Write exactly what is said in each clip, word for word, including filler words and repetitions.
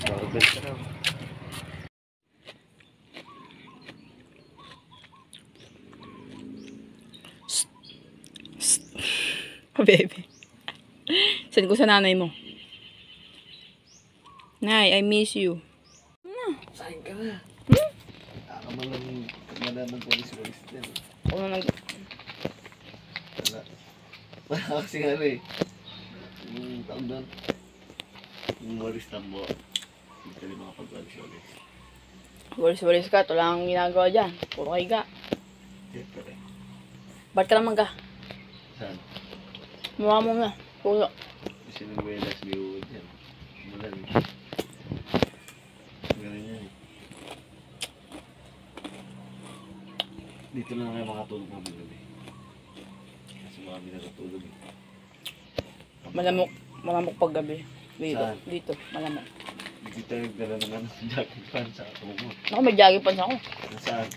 Barbell ka raw. Oh, baby. Send ko sa nanay mo. Nay, I miss you. Sahin ka na. Hmm? Nakakamalang malaman polis-polis din. Ako na nag... Wala. Wala kasi nga eh. Yung taon doon. Yung walis tambo. Hindi ka rin makapag-walis-walis. Walis-walis ka. Ito lang ang ginagawa dyan. Puro higa. Siyempre. Ba't ka naman ka? Saan? Mukha mo na. Puno. Sinuwelas liwod yan. Mulan eh. Ganun yan eh. Dito na lang kayo makatulog kami gabi. Kasi marami nakatulog eh. Malamok. Malamok pag gabi. Dito. Saan? Dito. Malamok. Dito tayo nagdala ng ano, jacket pants sa tumo. Ako, may jogging pants ako. Nasaan?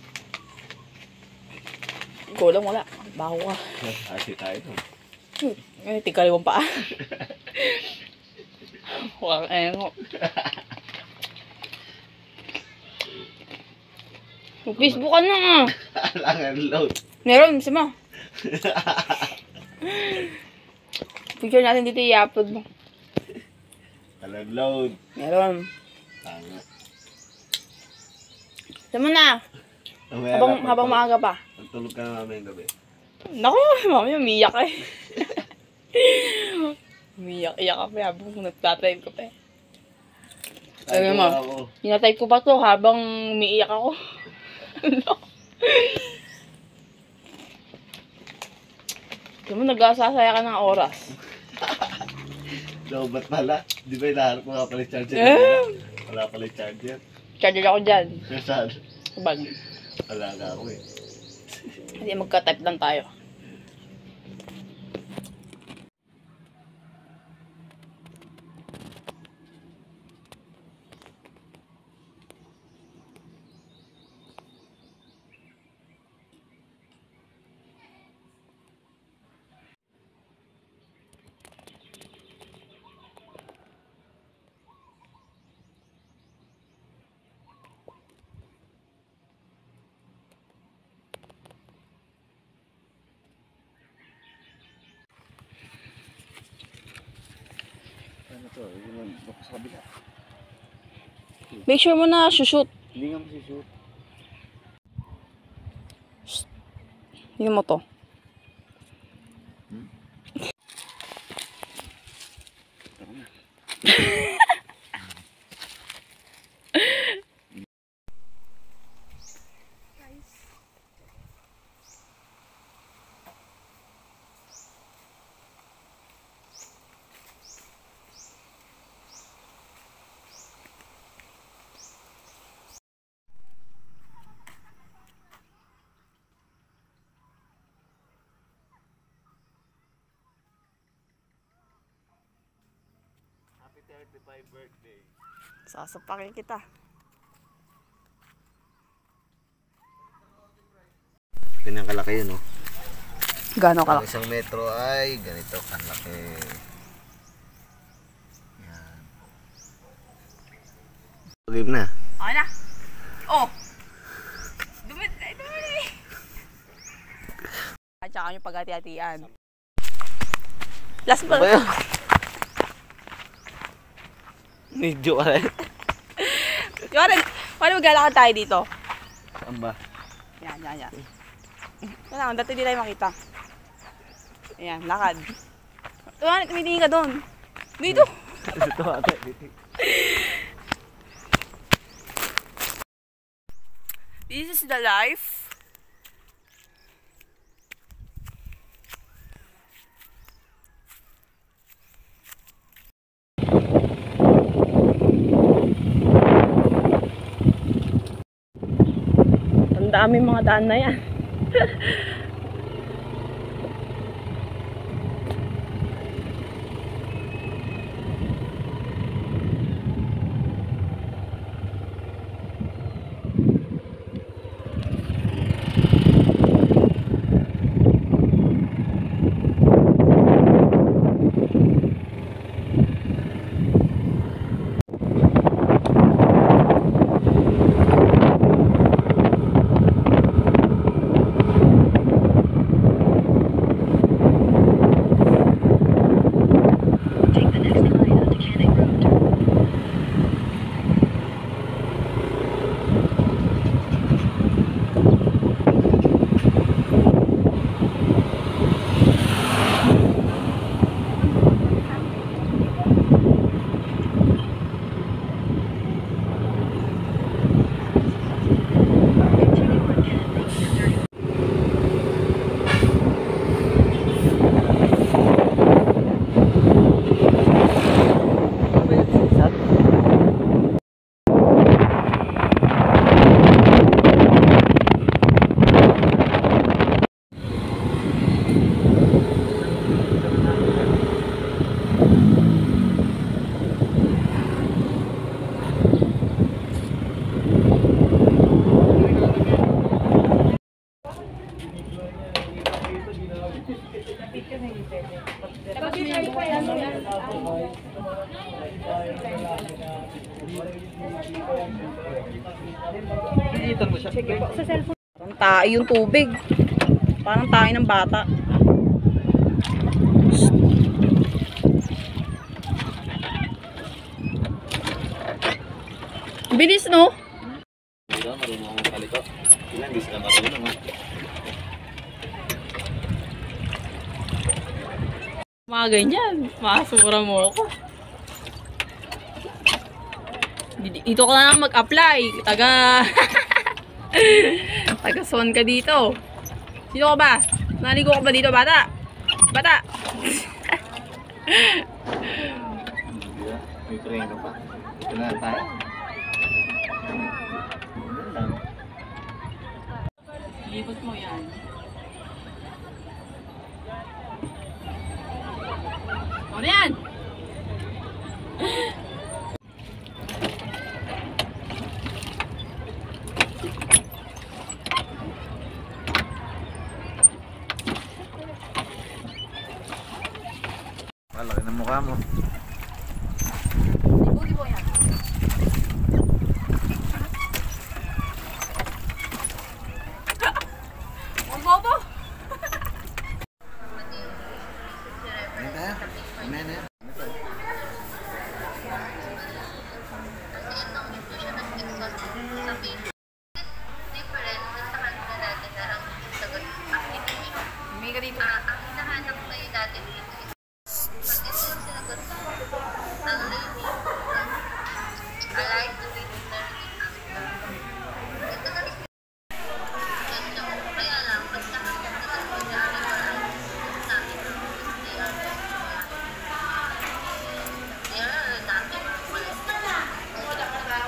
Kulang wala. Baho ka. Hati tayo to. Hmm. Eh, tikaliwang paa. Huwag engo. Facebook ka na. Alangan load. Meron, isa mo. Picture natin dito, i-upload mo. Alang load. Meron. Tanga. Isa mo na. Mamaya Habang, na, habang pagtulog- maaga pa. Pagtulog ka na mamaya gabi. Naku, mami, umiyak ka eh. Umiyak, iyak ka pa habang nagtatype ka pa eh. Ayun mo, Ako. hinatype ko pa to habang umiiyak ako. Alam mo, nag-asasaya ka ng oras. Lobat pala. Di ba hinahanap mo nga pala yung charger? Eh. Wala pala yung charger. Charger ako dyan. Saan? Sa bag. Wala nga ako eh. Hindi, magka-type lang tayo. Ano to? Yung baka sa kabila. Make sure mo na shoot. Hindi nga masishoot. Yung mo to. Hmm? Tara na. Happy thirty-five birthday. Sasapakin kita. Ganyan kalaki yun, oh. Gano'n Ang isang metro ay ganito kalaki. Yan. Game na. Okay na. Oh! Dumit na, dumit. At saka yung paghati-hatian. Last Ano ba? ba yun? Medyo ka rin. Paano, paano maglalakad tayo dito? Saan ba? Yan, yan, yan. Yan lang, dati di tayo makita. Ayan, lakad. Tuwan, tumitingin ka doon. Dito. Dito ate. This is the life. Ang daming mga daan na yan. Iitan mo siya. Sige po, sa cellphone. Parang tayo yung tubig. Parang tayo ng bata. Bilis, no? Hindi ka marunong akong kalito. Sila hindi sila marunong ha. Mga ganyan. Masura mo ako. Dito ka na lang mag-apply. Taga... Taga-son ka dito. Sino ka ba? Naligo ka ba dito, bata? Bata! Hindi ka. May preno pa. Ito na lang tayo. Ano lang. Libot mo yan. Ano yan? Malaki ng mukha mo. Libugi mo yan. Ang bobo! Ayan tayo. Amen na yan. May ka dito. Ang hinahanap ko yung dati dito is pag ito yung sinagot mo, ang lady, I like to be learning after. Ito na rin. Ito, kaya lang, pag nakakatagal mo na ano parang sabi ko, hindi ang best mo yan. Yeah, dati mo pala sa So, ito,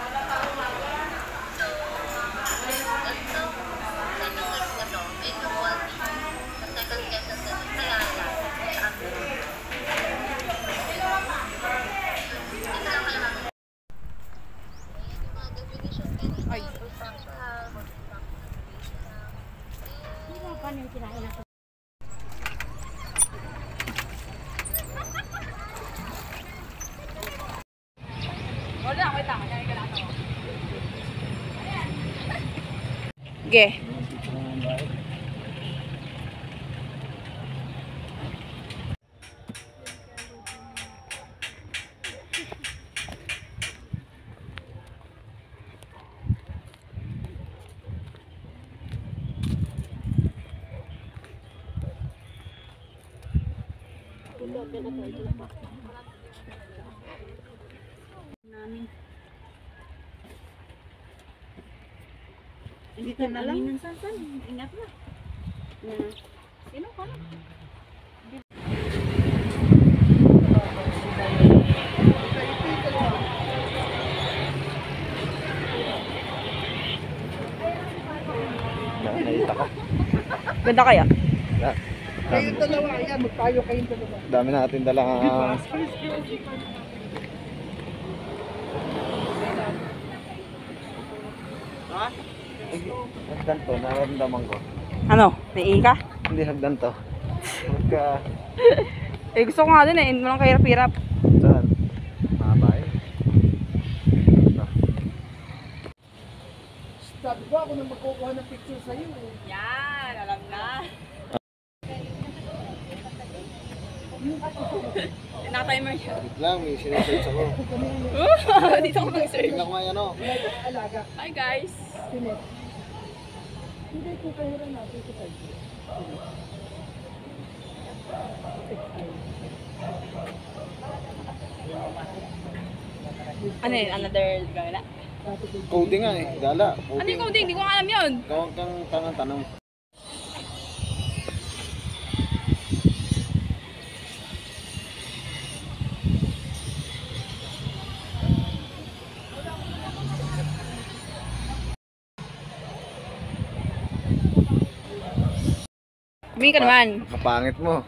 second guess ko to, medyo quality. Sa second guess ko to, kaya lang, sa akin. Ay. Wala, wait lang. Kaya ka lang ako. Sige. Namin. Dito na lang. Minsan-san. Ingat na. Na. Sino ka na? Nakita ka. Ganda kaya? Yeah. Kayong dalawa, ayan, magtayo kayong dalawa. Dami natin dalang hagdan to, nararamdaman ko. Ano? Naiihi ka? Hindi hagdan to. Pagka, Eh gusto ko nga din eh. Hindi mo lang kahirap-hirap. saan? Mahaba eh. Ito. Sabi ko ako na magkukuha ng picture sa'yo. eh. Yan, alam na. Naka-timer siya. Wait lang, may sinesearch ako. Dito ko mag-search. Tingnan ko nga yan o. Alaga. Hi guys. Sinet. Hindi ko kahira natin ito tayo. Ano yun? Another gala? Coding nga eh, gala. Ano yung coding? Hindi ko nga alam yun. Gawag kang tanong-tanong. Humingi ka naman. Kapangit mo.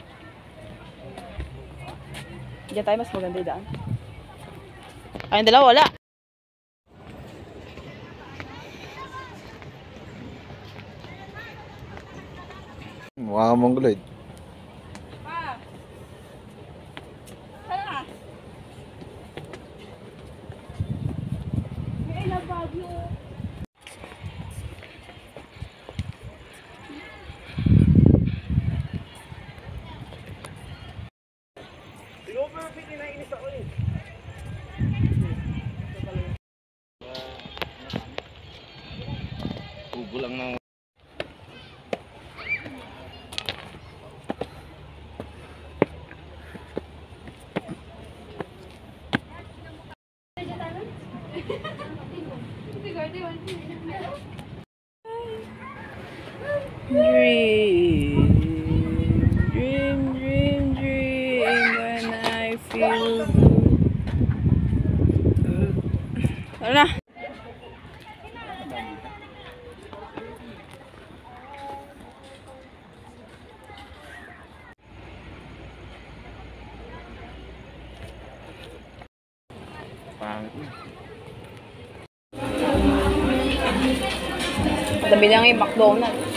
Diyan tayo mas maganda yung daan. Ayun dalawa, wala. Mukha ka mongoloid. Pa! Saan ka? I love Baguio. Ubo lang ng... Dream, dream, dream, dream when I feel good. Ano na? Pangit na. Tabi lang yung McDonald's.